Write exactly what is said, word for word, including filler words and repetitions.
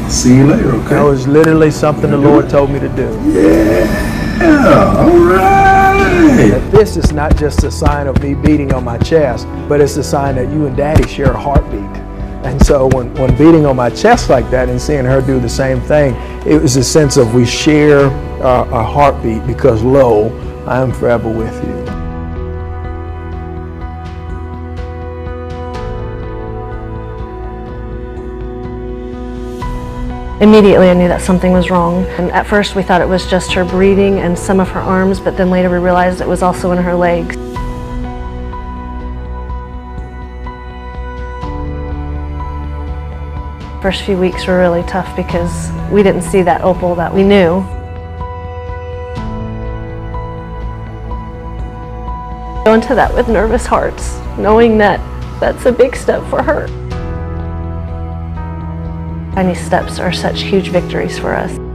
See you later, okay? That was literally something the Lord told me to do. Yeah, all right. That this is not just a sign of me beating on my chest, but it's a sign that you and Daddy share a heartbeat. And so when, when beating on my chest like that and seeing her do the same thing, it was a sense of we share uh, a heartbeat because, lo, I am forever with you. Immediately I knew that something was wrong. And at first we thought it was just her breathing and some of her arms, but then later we realized it was also in her legs. First few weeks were really tough because we didn't see that Opal that we knew. Go into that with nervous hearts, knowing that that's a big step for her. Tiny steps are such huge victories for us.